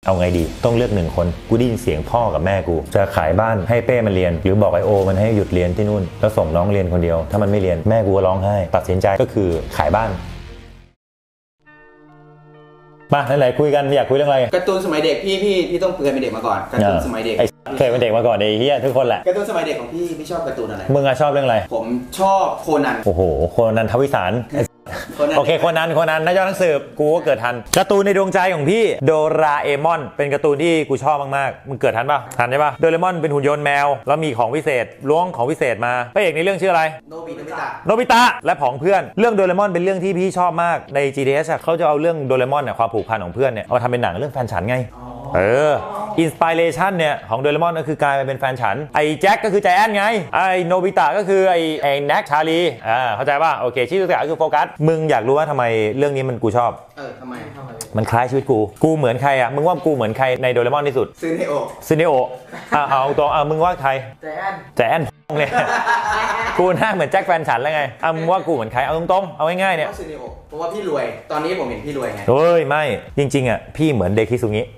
เอาไงดีต้องเลือก1คนกูได้ยินเสียงพ่อกับแม่กูจะขายบ้านให้เป้มันเรียนหรือบอกไอโอมันให้หยุดเรียนที่นู่นแล้วส่งน้องเรียนคนเดียวถ้ามันไม่เรียนแม่กูก็ร้องไห้ตัดสินใจก็คือขายบ้านมาไหนๆคุยกันอยากคุยเรื่องอะไรการ์ตูนสมัยเด็กพี่ต้องเคยเป็นเด็กมาก่อนการ์ตูนสมัยเด็กเคยเป็นเด็กมาก่อนไอ้เหี้ยทุกคนแหละการ์ตูนสมัยเด็กของพี่ชอบการ์ตูนอะไรมึงอะชอบเรื่องอะไรผมชอบโคนันโอ้โหโคนันทวิสารโอเคโคนันนักยอดนักสืบกูก็เกิดทันการ์ตูนในดวงใจของพี่โดราเอมอนเป็นการ์ตูนที่กูชอบมากๆมึงเกิดทันป่ะทันใช่ป่ะโดราเอมอนเป็นหุ่นยนต์แมวแล้วมีของพิเศษล้วงของพิเศษมาพระเอกในเรื่องชื่ออะไรโนบิตะและผองเพื่อนเรื่องโดราเอมอนเป็นเรื่องที่พี่ชอบมากใน GTS เขาจะเอาเรื่องโดราเอมอนเนี่ยความผูกพันของเพื่อนเนี่ยเอามาทำเป็นหนังเรื่องแฟนฉันไงอินสปิเรชันเนี่ยของโดราเอมอนก็คือกลายมาเป็นแฟนฉันไอ้แจ็คก็คือใจแอนไงไอ้โนบิตะก็คือไอ้แน็กชาลีเข้าใจป่ะโอเคชื่อตัวก็คือโฟกัสมึงอยากรู้ว่าทำไมเรื่องนี้มันกูชอบทำไมมันคล้ายชีวิตกูเหมือนใครอ่ะมึงว่ากูเหมือนใครในโดราเอมอนที่สุดซึเนโอเอาตัวมึงว่าใครใจแอนเนี่ยกูหน้าเหมือนแจ็คแฟนฉันแล้วไงมึงว่ากูเหมือนใครเอาตรงๆเอาง่ายๆเนี่ยซึเนโอเพราะว่าพี่รวยตอนนี้ผมเห็นพี่รวยไงเฮ้ยไม่จริงๆอ่ะพี่เหมือนเดคิซุงิ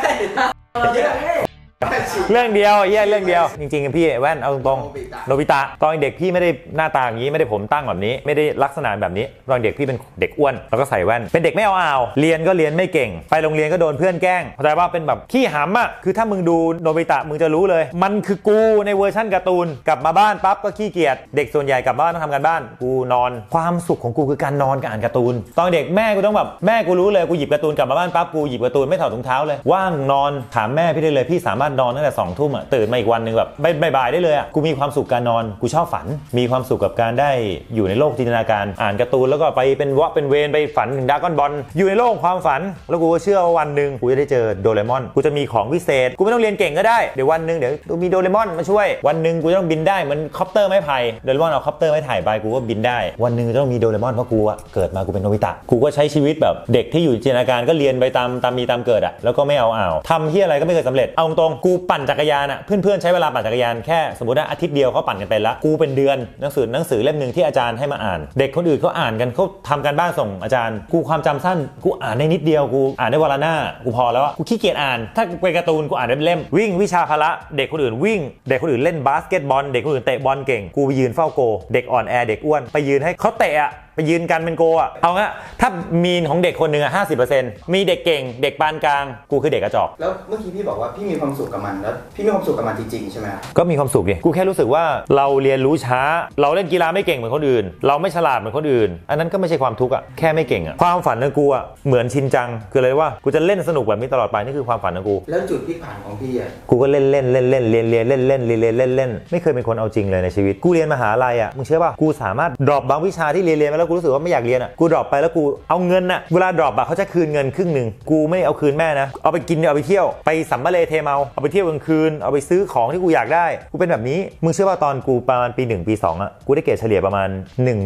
เรื่องเดียวเรื่องเดียวจริงๆพี่แว่นเอาตรงๆโนบิตะตอนเด็กพี่ไม่ได้หน้าตาอย่างนี้ไม่ได้ผมตั้งแบบนี้ไม่ได้ลักษณะแบบนี้ตอนเด็กพี่เป็นเด็กอ้วนแล้วก็ใส่แว่นเป็นเด็กไม่เอาเรียนก็เรียนไม่เก่งไปโรงเรียนก็โดนเพื่อนแกล้งเข้าใจว่าเป็นแบบขี้หำอ่ะคือถ้ามึงดูโนบิตะมึงจะรู้เลยมันคือกูในเวอร์ชั่นการ์ตูนกลับมาบ้านปั๊บก็ขี้เกียจเด็กส่วนใหญ่กลับบ้านต้องทำการบ้านกูนอนความสุขของกูคือการนอนกับอ่านการ์ตูนตอนเด็กแม่กูต้องแบบแม่กูรู้เลยกูหยิบการ์ตูนกลับมาบ้านปั๊บกูหยิบการ์ตูนไม่ถอดถุงเท้าเลยว่างนอนถามแม่พี่ได้เลยพี่สามารถนอนตั้งแต่20:00 นตื่นมาอีกวันนึงแบบบ่ายได้เลยอ่ะกูมีความสุขการนอนกูชอบฝันมีความสุขกับการได้อยู่ในโลกจินตนาการอ่านการ์ตูนแล้วก็ไปเป็นเวรไปฝันถึงดราก้อนบอลอยู่ในโลกความฝันแล้วกูก็เชื่อว่าวันนึงกูจะได้เจอโดเรมอนกูจะมีของพิเศษกูไม่ต้องเรียนเก่งก็ได้เดี๋ยววันนึงเดี๋ยวมีโดเรมอนมาช่วยวันนึงกูต้องบินได้เหมือนคอปเตอร์ไม้ไผ่โดเรมอนเอาคอปเตอร์ไม้ไผ่ไปกูก็บินได้วันนึงต้องมีโดเรมอนเพราะกูอะเกิดมากูเป็นโนบิตะกูก็ใช้ชีวิตแบบเด็กที่อยู่จินตนาการก็เรียนไปตามมีตามเกิดอะแล้วก็ไม่เอาทำที่อะไรก็ไม่เคยสำเร็จเอาตรงกูปั่นจักรยานอะเพื่อนใช้เวลาปั่นจักรยานแค่สมมติว่าอาทิตย์เดียวเขาปั่นกันไปละกูเป็นเดือนหนังสือเล่มนึงที่อาจารย์ให้มาอ่านเด็กคนอื่นเขาอ่านกันเขาทำการบ้านส่งอาจารย์กูความจำสั้นกูอ่านได้นิดเดียวกูอ่านได้วันละหน้ากูพอแล้วกูขี้เกียจอ่านถ้าเป็นการ์ตูนกูอ่านได้เล่มวิ่งวิชาพละเด็กคนอื่นวิ่งเด็กคนอื่นเล่นบาสเกตบอลเด็กคนอื่นเตะบอลเก่งกูไปยืนเฝ้าโกเด็กอ่อนแอเด็กอ้วนไปยืนให้เขาเตะไปยืนกันเป็นโกอ่ะเอางี้ถ้ามีนของเด็กคนหนึ่ง50%มีเด็กเก่งเด็กปานกลางกูคือเด็กกระจอกแล้วเมื่อกี้พี่บอกว่าพี่มีความสุขกับมันแล้วพี่มีความสุขกับมันจริงๆใช่ไหมก็มีความสุขดิกูแค่รู้สึกว่าเราเรียนรู้ช้าเราเล่นกีฬาไม่เก่งเหมือนคนอื่นเราไม่ฉลาดเหมือนคนอื่นอันนั้นก็ไม่ใช่ความทุกข์อ่ะแค่ไม่เก่งอ่ะความฝันของกูอ่ะเหมือนชินจังคืออะไรว่ากูจะเล่นสนุกแบบนี้ตลอดไปนี่คือความฝันของกูแล้วจุดพลิกผันของพี่อ่ะกูก็เล่นเรียนเล่นไม่เคยเป็นคนเอาจริงเลยในชีวิตกูเรียนมหาลัยอ่ะมึงเชื่อป่ะกูสามารถดรอปบางวิชาที่เรียนมาแล้วกูรู้สึกว่าไม่อยากเรียนกูดรอปไปแล้วกูเอาเงินน่ะเวลาดรอปเขาจะคืนเงินครึ่งนึงกูไม่เอาคืนแม่นะเอาไปกินเอาไปเที่ยวไปสัมมาเลเทเมาเอาไปเที่ยวกลางคืนเอาไปซื้อของที่กูอยากได้กูเป็นแบบนี้มึงเชื่อว่าตอนกูประมาณปี1ปี2อ่ะกูได้เกรดเฉลี่ยประมาณ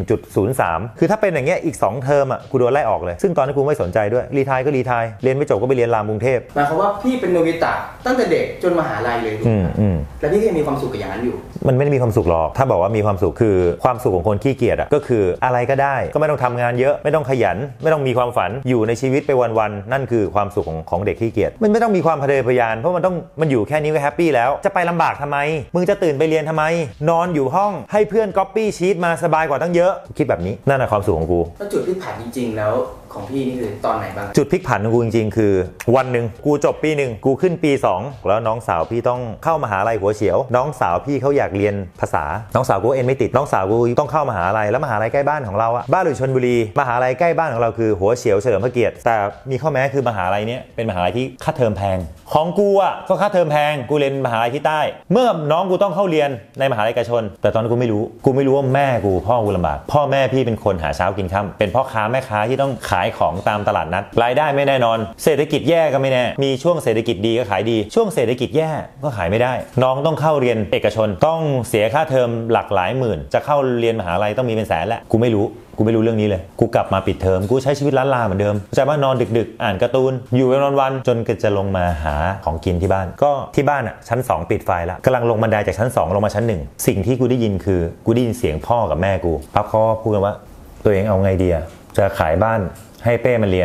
1.03 คือถ้าเป็นอย่างเงี้ยอีก2เทอมอ่ะกูโดนไล่ออกเลยซึ่งตอนนั้นกูไม่สนใจด้วยรีไทร์ก็รีไทร์เรียนไม่จบก็ไปเรียนรามกรุงเทพหมายความว่าพี่เป็นโนบิตะตั้งแต่เด็กจนมหาลัยเลยแล้วพี่ก็มีความสุขกับอย่างนั้นอยู่มันไม่ได้มีความสุขหรอกถ้าบอกว่ามีความสุขคือความสุขของคนขี้เกียจอ่ะก็คืออะไรก็ได้ก็ไม่ต้องทำงานเยอะไม่ต้องขยันไม่ต้องมีความฝันอยู่ในชีวิตไปวันๆนั่นคือความสุขของเด็กขี้เกียจมันไม่ต้องมีความทะเยอทะยานเพราะมันอยู่แค่นี้ก็แฮปปี้แล้วจะไปลำบากทำไมมึงจะตื่นไปเรียนทำไมนอนอยู่ห้องให้เพื่อนก๊อปปี้ชีทมาสบายกว่าตั้งเยอะคิดแบบนี้นั่นแหละความสุขของกูแล้วจุดพลิกผันจริงๆแล้วของพี่นี่คือตอนไหนบ้างจุดพลิกผันของกูจริงๆคือวันหนึ่งกูจบปี1กูขึ้นปี2แล้วน้องสาวพี่ต้องเข้ามหาลัยหัวเฉียวน้องสาวพี่เขาอยากเรียนภาษาน้องสาวกูเอ็นไม่ติดน้องสาวกูต้องเข้ามหาลัยแล้วมหาลัยใกล้บ้านของเราอะบ้านอยู่ชลบุรีมหาลัยใกล้บ้านของเราคือหัวเฉียวเฉลิมพระเกียรติแต่มีข้อแม้คือมหาลัยนี้เป็นมหาลัยที่ค่าเทอมแพงของกูอะก็ค่าเทอมแพงกูเรียนมหาลัยที่ใต้เมื่อน้องกูต้องเข้าเรียนในมหาลัยเอกชนแต่ตอนนั้นกูไม่รู้ว่าแม่กูพ่อกูลำบากพ่อแม่พี่เป็นคนหาเช้ากินค่ำเป็นพ่อค้าแม่ค้าที่ต้องขายของตามตลาดนัดรายได้ไม่แน่นอนเศรษฐกิจแย่ก็ไม่แน่มีช่วงเศรษฐกิจดีก็ขายดีช่วงเศรษฐกิจแย่ก็ขายไม่ได้น้องต้องเข้าเรียนเอกชนต้องเสียค่าเทอมหลักหลายหมื่นจะเข้าเรียนมหาลัยต้องมีเป็นแสนแหละกูไม่รู้เรื่องนี้เลยกูกลับมาปิดเทอมกูใช้ชีวิตล้านลาเหมือนเดิมใจว่านอนดึกๆอ่านการ์ตูนอยู่วันๆจนก็จะลงมาหาของกินที่บ้านก็ที่บ้านอ่ะชั้น2ปิดไฟแล้วกำลังลงบันไดจากชั้น2ลงมาชั้น1สิ่งที่กูได้ยินคือกูได้ยินเสียงพ่อกับแม่กูปั๊บเขาพูดกันว่าตัวเองเอาไงดีจะขายบ้านให้เป้มันเรียน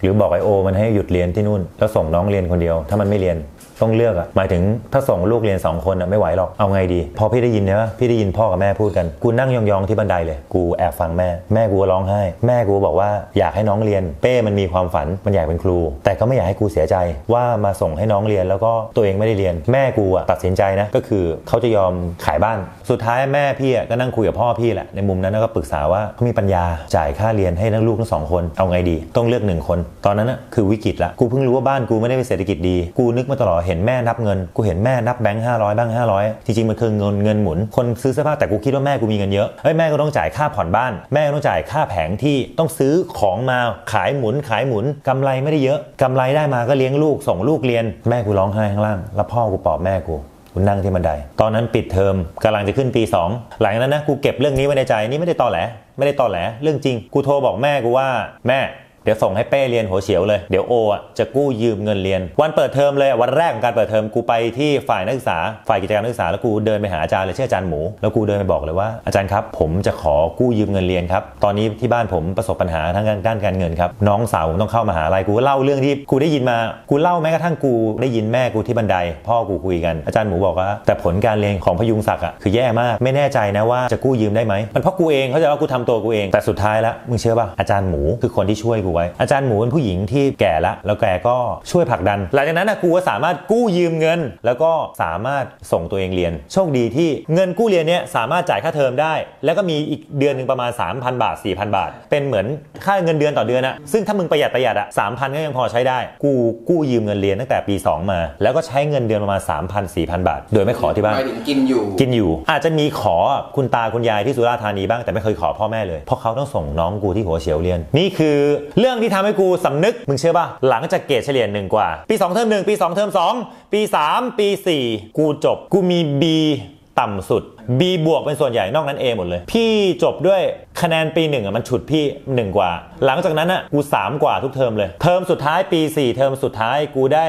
หรือบอกไอโอมันให้หยุดเรียนที่นู่นแล้วส่งน้องเรียนคนเดียวถ้ามันไม่เรียนต้องเลือกหมายถึงถ้าส่งลูกเรียน2คนไม่ไหวหรอกเอาไงดีพอพี่ได้ยินเนี่ยพี่ได้ยินพ่อกับแม่พูดกันกูนั่งยองๆที่บันไดเลยกูแอบฟังแม่กูร้องไห้แม่กูบอกว่าอยากให้น้องเรียนเป้มันมีความฝันมันอยากเป็นครูแต่ก็ไม่อยากให้กูเสียใจว่ามาส่งให้น้องเรียนแล้วก็ตัวเองไม่ได้เรียนแม่กูตัดสินใจนะก็คือเขาจะยอมขายบ้านสุดท้ายแม่พี่ก็นั่งคุยกับพ่อพี่แหละในมุมนั้นก็ปรึกษาว่าเขามีปัญญาจ่ายค่าเรียนให้ลูกทั้ง2คนเอาไงดีต้องเลือก1คนตอนนั้นคือวิกฤตละกูเพิ่งรู้ว่าบ้านกูไม่ได้เป็นเศรษฐกิจดีกูนึกมาตลอดเห็นแม่นับเงินกูเห็นแม่นับแบงค์500บ้าง500จริงๆมันคือเงินหมุนคนซื้อเสื้อผ้าแต่กูคิดว่าแม่กูมีเงินเยอะแม่ก็ต้องจ่ายค่าผ่อนบ้านแม่ก็ต้องจ่ายค่าแผงที่ต้องซื้อของมาขายหมุนกำไรไม่ได้เยอะกำไรได้มาก็เลี้ยงลูกส่งลูกเรียนแม่กูร้องไห้ข้างล่างแล้วพ่อกูปลอบแม่กูนั่งที่บันไดตอนนั้นปิดเทอมกำลังจะขึ้นปี2หลังจากนั้นนะกูเก็บเรื่องนี้ไว้ในใจนี่ไม่ได้ตอแหลเรื่องจริงกูโทรบอกแม่กูว่าแม่เดี๋ยวส่งให้เป้เรียนหัวเฉียวเลยเดี๋ยวโอจะกู้ยืมเงินเรียนวันเปิดเทอมเลยวันแรกของการเปิดเทอมกูไปที่ฝ่ายนักศึกษาฝ่ายกิจการนักศึกษาแล้วกูเดินไปหาอาจารย์เลยชื่ออาจารย์หมูแล้วกูเดินไปบอกเลยว่าอาจารย์ครับผมจะขอกู้ยืมเงินเรียนครับตอนนี้ที่บ้านผมประสบปัญหาทางด้านการเงินครับน้องสาวผมต้องเข้ามหาลัยกูก็เล่าเรื่องที่กูได้ยินมากูเล่าแม้กระทั่งกูได้ยินแม่กูที่บันไดพ่อกูคุยกันอาจารย์หมูบอกว่าแต่ผลการเรียนของพยุงศักดิ์คือแย่มากไม่แน่ใจนะว่าจะกู้ยืมได้ไหมมันเพราะกูเองเขาใจว่ากูทำตัวกูเองแต่สุดท้ายแล้วมึงเชื่อป่ะอาจารย์หมูคือคนที่ช่วยกูไว้อาจารย์หมูผู้หญิงที่แก่แล้วแกก็ช่วยผลักดันหลังจากนั้นกูก็สามารถกู้ยืมเงินแล้วก็สามารถส่งตัวเองเรียนโชคดีที่เงินกู้เรียนเนี้ยสามารถจ่ายค่าเทอมได้แล้วก็มีอีกเดือนนึงประมาณ 3,000 บาท 4,000 บาทเป็นเหมือนค่าเงินเดือนต่อเดือนซึ่งถ้ามึงประหยัด3,000 ก็ยังพอใช้ได้กูกู้ยืมเงินเรียนตั้งแต่ปี2มาแล้วก็ใช้เงินเดือนประมาณ 3,000 4,000 บาทโดยไม่ขอที่บ้านกินอยู่อาจจะมีขอคุณตาคุณยายที่สุราษฎร์ธานีบ้างแต่ไม่เคยขอพ่อแม่เลยเพราะเขาต้องส่งน้องกูที่หัวเฉียวเรียนนี่คือเรื่องที่ทำให้กูสำนึกมึงเชื่อป่ะหลังจากเกรดเฉลี่ย1กว่าปี2เทอม1ปี2เทอม2ปี3ปี4กูจบกูมี B ต่ำสุด B บวกเป็นส่วนใหญ่นอกนั้น A หมดเลยพี่จบด้วยคะแนนปี1มันฉุดพี่1กว่าหลังจากนั้นกู3กว่าทุกเทอมเลยเทอมสุดท้ายปี4เทอมสุดท้ายกูได้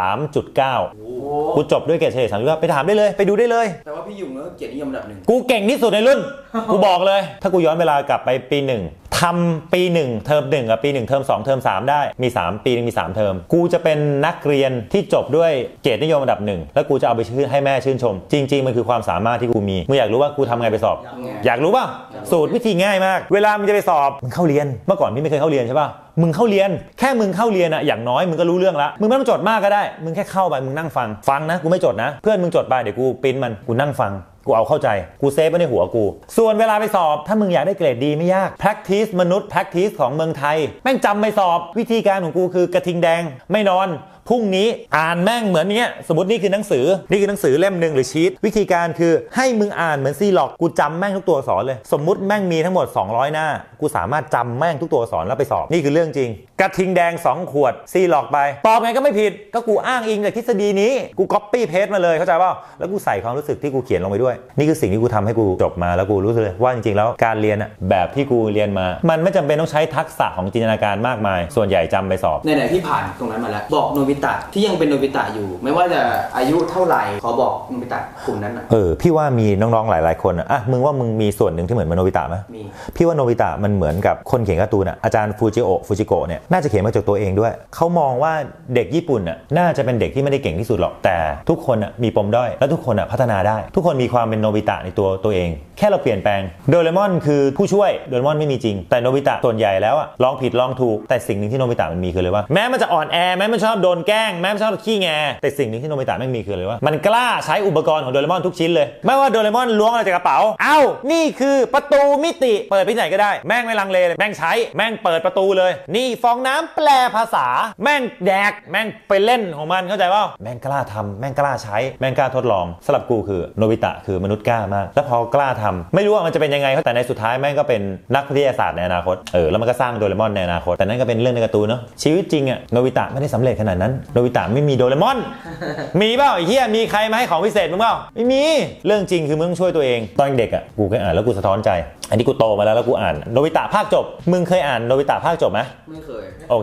3.9 กูจบด้วยเกรดเฉลี่ย3.9ไปถามได้เลยไปดูได้เลยแต่ว่าพี่ยุ่งแล้วเกียรตินิยมอันดับ1 กูเก่งที่สุดในรุ่น กูบอกเลยถ้ากูย้อนเวลากลับไปปี1ทำปี1เทอม1กับปี1เทอม2เทอม3ได้มี3ปีนึงมี3เทอมกูจะเป็นนักเรียนที่จบด้วยเกียรตินิยมอันดับ1แล้วกูจะเอาไปให้แม่ชื่นชมจริงๆมันคือความสามารถที่กูมีมึงอยากรู้ว่ากูทำไงไปสอบอยากรู้ป่ะสูตรวิธีง่ายมากเวลามึงจะไปสอบมึงเข้าเรียนเมื่อก่อนพี่ไม่เคยเข้าเรียนใช่ป่ะมึงเข้าเรียนแค่มึงเข้าเรียนอย่างน้อยมึงก็รู้เรื่องละมึงไม่ต้องจดมากก็ได้มึงแค่เข้าไปมึงนั่งฟังนะกูไม่จดนะเพื่อนมึงจดไปเดี๋ยวกูปริ้นมันกูนั่งฟังกูเอาเข้าใจกูเซฟไว้ในหัวกูส่วนเวลาไปสอบถ้ามึงอยากได้เกรดดีไม่ยาก practice มนุษย์ practice ของเมืองไทยแม่งจำไปสอบวิธีการของกูคือกระทิงแดงไม่นอนพรุ่งนี้อ่านแม่งเหมือนเนี้ยสมมตินี่คือหนังสือเล่มนึงหรือชีทวิธีการคือให้มึงอ่านเหมือนซีล็อกกูจำแม่งทุกตัวอักษรเลยสมมุติแม่งมีทั้งหมด200หน้ากูสามารถจำแม่งทุกตัวอักษรแล้วไปสอบนี่คือเรื่องจริงกระทิงแดง2ขวดซีล็อกไปตอบไงก็ไม่ผิดก็กูอ้างอิงจากทฤษฎีนี้กูก๊อปปี้เพสมาเลยเข้าใจป่ะแล้วกูใส่ความรู้สึกที่กูเขียนลงไปด้วยนี่คือสิ่งที่กูทำให้กูจบมาแล้วกูรู้เลยว่าจริงๆแล้วการเรียนแบบที่กูเรียนมามันไม่จำเป็นต้องใช้ทักษะของจินตนาการมากมายส่วนใหญ่จำไปสอบไหนๆที่ผ่านตรงนั้นมาแล้วบอกโนบิตะที่ยังเป็นโนบิตะอยู่ไม่ว่าจะอายุเท่าไหร่ขอบอกโนบิตะกลุ่มนั้นพี่ว่ามีน้องๆหลายๆคนมึงว่ามึงมีส่วนหนึ่งที่เหมือนโนบิตะไหมมีพี่ว่าโนบิตะมันเหมือนกับคนเขียนการ์ตูนอาจารย์ฟูจิโกะเนี่ยน่าจะเขียนมาจากตัวเองด้วยเขามองว่าเด็กญี่ปุ่นน่าจะเป็นเด็กที่ไม่ได้เก่งที่สุดหรอกแต่ทุกคนมีปมด้อยและทุกคนพัฒนาได้ทุกคนมีความเป็นโนบิตะในตัวเองแค่เราเปลี่ยนแปลงโดเรมอนคือผู้ช่วยโดเรมอนไม่มีจริงแต่โนบิตะส่วนใหญ่แล้วลองผิดลองถูกแต่สิ่งหนึ่งที่โนบิตะมันมีคือเลยว่าแม้มันจะอ่อนแอแม้มันชอบโดนแกล้งแม้มันชอบขี้แงแต่สิ่งหนึ่งที่โนบิตะไม่มีคือเลยว่ามันกล้าใช้อุปกรณ์ของโดเรมอนทุกชิ้นเลยไม่ว่าโดเรมอนล้วงอะไรจากกระเป๋านี่คือประตูมิติเปิดไปไหนก็ได้แม่งไม่ลังเลเลยแม่งใช้แม่งเปิดประตูเลยนี่ฟองน้ำแปลภาษาแม่งแดกแม่งไปเล่นของมันเข้าใจป่ะแม่งกล้าทำแม่งกล้าใช้แม่งกล้าทดลองสำหรับกูคือโนบิตะคือมนุษย์กล้ามากแล้วพอกล้าทำไม่รู้ว่ามันจะเป็นยังไงแต่ในสุดท้ายแม่งก็เป็นนักวิทยาศาสตร์ในอนาคตแล้วมันก็สร้างโดเรมอนในอนาคตแต่นั่นก็เป็นเรื่องในการ์ตูนเนาะชีวิตจริงโนบิตะไม่ได้สำเร็จขนาดนั้นโนบิตะไม่มีโดเรมอน มีเปล่าไอ้เหี้ยมีใครมาให้ของพิเศษมึงเปล่าไม่มีเรื่องจริงคือมึงช่วยตัวเองตอนเด็กกูเคยอ่านแล้วกูสะท้อนใจอันนี้กูโตมาแล้วกูอ่านโนบิตะภาคจบมึงเคยอ่านโนบิตะภาคจบไหมไม่เคยโอเค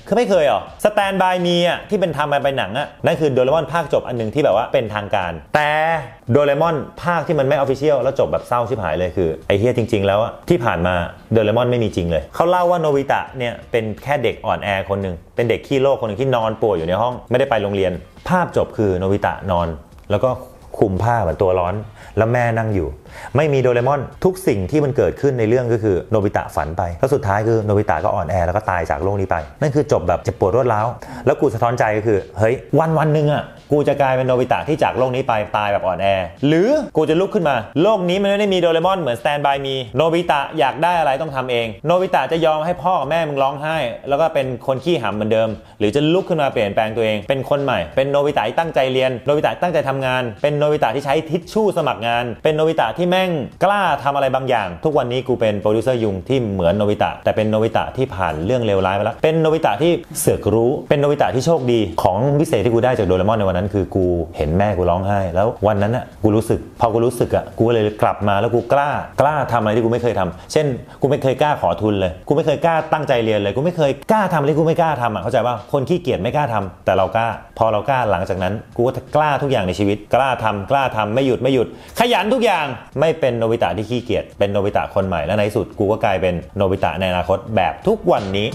คือไม่เคยหรอ Stand by Me อ่ะที่เป็นทำมาเป็นหนังอ่ะนั่นคือโดเรมอนภาคจบอันนึงที่แบบว่าเป็นทางการแต่โดเรมอนภาคที่มันไม่ออฟฟิเชียลแล้วจบแบบเศร้าชิบหายเลยคือไอ้เฮียจริงๆแล้วที่ผ่านมาโดเรมอนไม่มีจริงเลยเขาเล่าว่าโนบิตะเนี่ยเป็นแค่เด็กอ่อนแอคนหนึ่งเป็นเด็กขี้โรคคนหนึ่งที่นอนป่วยอยู่ในห้องไม่ได้ไปโรงเรียนภาพจบคือโนบิตะนอนแล้วก็คลุมผ้าเหมือนตัวร้อนแล้วแม่นั่งอยู่ไม่มีโดเรมอนทุกสิ่งที่มันเกิดขึ้นในเรื่องก็คือโนบิตะฝันไปแล้วสุดท้ายคือโนบิตะก็อ่อนแอแล้วก็ตายจากโลกนี้ไปนั่นคือจบแบบเจ็บปวดรวดร้าวแล้วกูสะท้อนใจก็คือเฮ้ยวันนึงอ่ะกูจะกลายเป็นโนบิตะที่จากโลกนี้ไปตายแบบอ่อนแอหรือกูจะลุกขึ้นมาโลกนี้มันไม่ได้มีโดเรมอนเหมือน Stand by Me โนบิตะอยากได้อะไรต้องทำเองโนบิตะจะยอมให้พ่อกับแม่มึงร้องไห้แล้วก็เป็นคนขี้หำเหมือนเดิมหรือจะลุกขึ้นมาเปลี่ยนแปลงตัวเองเป็นคนใหม่เป็นโนบิตะที่ตั้งใจเรียนโนบิตะตั้งใจทำงานเป็นโนบิตะที่ใช้ทิชชู่สมัครงานเป็นโนบิตะที่แม่งกล้าทำอะไรบางอย่างทุกวันนี้กูเป็นโปรดิวเซอร์ยุงที่เหมือนโนบิตะแต่เป็นโนบิตะที่ผ่านเรื่องเลวร้ายมาแล้วเป็นโนบิตะที่เสือกรู้เป็นโนบิตะที่โชคดีของพิเศษที่กูได้จากโดเรมอนในวันนั้นคือกูเห็นแม่กูร้องไห้แล้ววันนั้นน่ะกูรู้สึกพอกูรู้สึกอ่ะกูเลยกลับมาแล้วกูกล้าทำอะไรที่กูไม่เคยทำเช่นกูไม่เคยกล้าขอทุนเลยกูไม่เคยกล้าตั้งใจเรียนเลยกูไม่เคยกล้าทำอะไรกูไม่กล้าทำอ่ะเข้าใจป่ะคนขี้เกียจไม่กล้าทำแต่เรากล้าพอเรากล้าหลังจากนั้นกูก็กล้าทุกอย่างในชีวิตกล้าทำไม่หยุดขยันทุกอย่างไม่เป็นโนบิตะที่ขี้เกียจเป็นโนบิตะคนใหม่และในที่สุดกูก็กลายเป็นโนบิตะในอนาคตแบบทุกวันนี้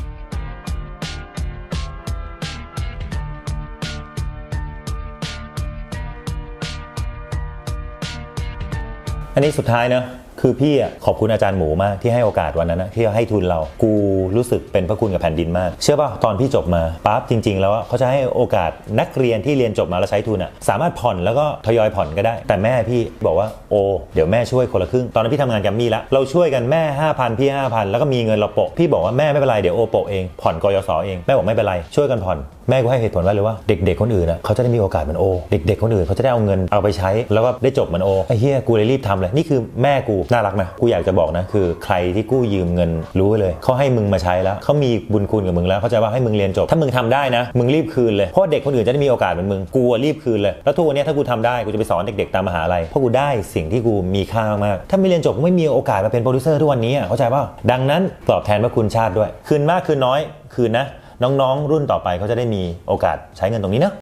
อันนี้สุดท้ายเนอะคือพี่อ่ะขอบคุณอาจารย์หมูมากที่ให้โอกาสวันนั้นนะที่ให้ทุนเรากูรู้สึกเป็นพระคุณกับแผ่นดินมากเชื่อป่ะตอนพี่จบมาปั๊บจริงๆแล้วเขาจะให้โอกาสนักเรียนที่เรียนจบมาแล้วใช้ทุนอ่ะสามารถผ่อนแล้วก็ทยอยผ่อนก็ได้แต่แม่พี่บอกว่าโอเดี๋ยวแม่ช่วยคนละครึ่งตอนนั้นพี่ทำงานแกรมมี่แล้วเราช่วยกันแม่ 5,000 พี่ 5,000 แล้วก็มีเงินเราโปะพี่บอกว่าแม่ไม่เป็นไรเดี๋ยวโอโปะเองผ่อนกยศเองแม่บอกไม่เป็นไรช่วยกันผ่อนแม่กูให้เหตุผลว่าเลยว่าเด็กๆคนอื่นอ่ะเขาจะได้มีโอกาสเหมือนโอเด็กๆคนอื่นเขาจะได้เอาเงินเอาไปใช้แล้วก็ได้จบเหมือนโอไอ้เหี้ยกูเลยรีบทำเลยนี่คือแม่กูน่ารักนะกูอยากจะบอกนะคือใครที่กู้ยืมเงินรู้ไว้เลยเขาให้มึงมาใช้แล้วเขามีบุญคุณกับมึงแล้วเข้าใจว่าให้มึงเรียนจบถ้ามึงทำได้นะมึงรีบคืนเลยเพราะเด็กคนอื่นจะได้มีโอกาสเหมือนมึงกูรีบคืนเลยแล้วทุกวันนี้ถ้ากูทำได้กูจะไปสอนเด็กๆตามมหาลัยเพราะกูได้สิ่งที่กูมีค่ามากถ้าไม่เรียนจบกูไม่มีโอกาสมาเป็นโปรดิวเซอร์ทุกวันนี้เข้าใจป่ะดังนั้นตอบแทนพระคุณชาติด้วยคืนมากคืนน้อยคืนนะน้องๆรุ่นต่อไปเขาจะได้มีโอกาสใช้เงินตรงนี้นะ